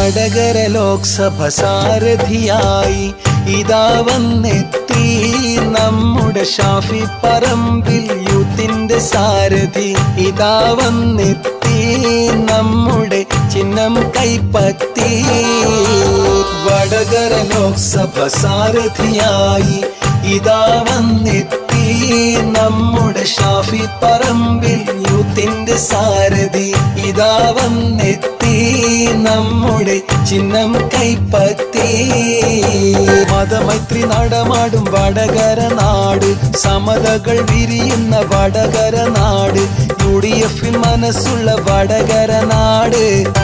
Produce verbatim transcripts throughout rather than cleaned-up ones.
വടകര ലോക്സഭ സാരഥിയായി ഇതാ വന്നെത്തി നമ്മുടെ ഷാഫി പറമ്പിൽ യൂത്തിന്റെ സാരഥി. ഇതാ വന്നെത്തി നമ്മുടെ ചിഹ്നം കൈപ്പത്തി. വടകര ലോക്സഭ സാരഥിയായി ഇതാ വന്നെത്തി നമ്മുടെ ഷാഫി പറമ്പിൽ യൂത്തിന്റെ സാരഥി. ഇതാ വന്നെത്തി നമ്മുടെ ചിഹ്നം കൈപ്പത്തി. മതമൈത്രി നടമാടും വടകര നാട്, സമതകൾ വിരിയുന്ന വടകര നാട്, യു ഡി എഫിൽ മനസ്സുള്ള വടകര നാട്.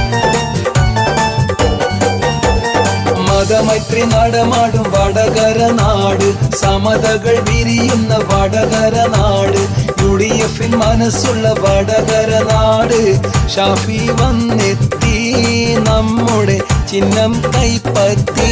മതമൈത്രി നടമാടും വടകര നാട്, സമതകൾ വിരിയുന്ന വടകര നാട്, യു ഡി എഫിൽ മനസ്സുള്ള വടകര നാട്. ഷാഫി വന്നെത്തി നമ്മുടെ ചിഹ്നം കൈപ്പത്തി.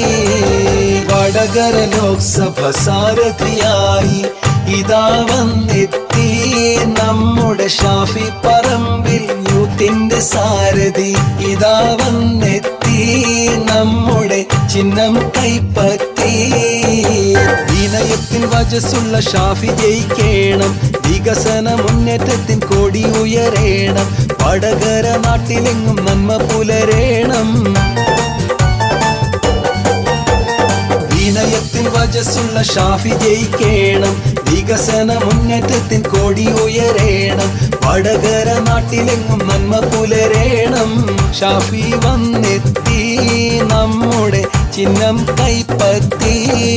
വടകര ലോക്സഭ സാരഥിയായി ഇതാ വന്നെത്തി നമ്മുടെ ഷാഫി പറമ്പിൽ യൂത്തിന്റെ സാരഥി. ഇതാ വന്നെത്തി നമ്മുടെ ചിഹ്നം കൈപ്പത്തി. വിനയത്തിൻ വജസ്സുള്ള ഷാഫി ജയിക്കേണം, വികസന മുന്നേറ്റത്തിൻ കൊടി ഉയരേണം, വടകര നാട്ടിലെങ്ങും നന്മ പുലരേണം. വിനയത്തിൻ വജസ്സുള്ള ഷാഫി ജയിക്കേണം, വികസന മുന്നേറ്റത്തിൻ കൊടി ഉയരേണം, വടകര നാട്ടിലെങ്ങും നന്മ പുലരേണം. ഷാഫി വന്നെത്തി നമ്മുടെ ചിഹ്നം കൈപ്പത്തി.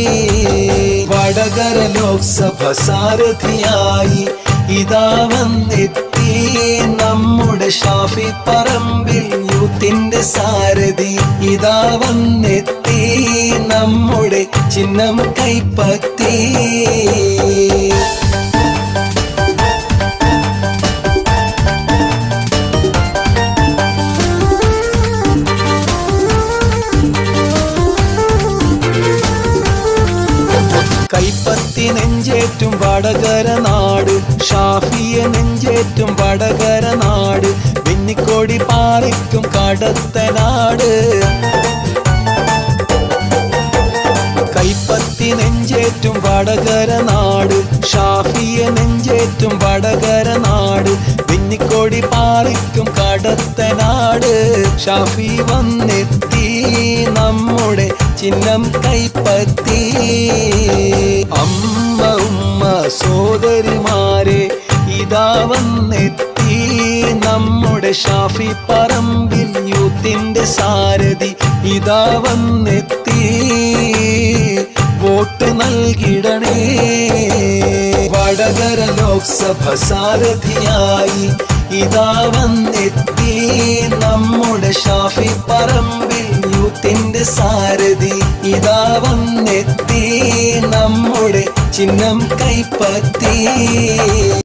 വടകര ലോക്സഭ സാരഥിയായി ഇതാ വന്നെത്തി നമ്മുടെ ഷാഫി പറമ്പിൽ യൂത്തിന്റെ സാരഥി. ഇതാ വന്നെത്തി നമ്മുടെ ചിഹ്നം കൈപ്പത്തി. കൈപ്പത്തി നെഞ്ചേറ്റും വടകര നാട്, ഷാഫിയെ നെഞ്ചേറ്റും വടകര നാട്, വെന്നിക്കോടി പാറിക്കും കടത്തനാട്. കൈപ്പത്തി നെഞ്ചേറ്റും വടകര നാട്, ഷാഫിയെ നെഞ്ചേറ്റും വടകര നാട്, വെന്നിക്കോടി പാറിക്കും കടത്തനാട്. ഷാഫി വന്നെത്തി നമ്മുടെ ചിഹ്നം കൈപ്പത്തി. അമ്മ ഉമ്മ സോദരിമാരെ ഇതാ വന്നെത്തി നമ്മുടെ ഷാഫി പറമ്പിൽ യൂത്തിന്റെ സാരഥി. ഇതാ വന്നെത്തി വോട്ട് നൽകിടണേ. വടകര ലോക്സഭ സാരഥിയായി ഇതാ വന്നെത്തി നമ്മുടെ ഷാഫി പറമ്പിൽ യൂത്തിന്റെ സാരഥി. ഇതാ വന്നെത്തി നമ്മുടെ ചിഹ്നം കൈപ്പത്തി.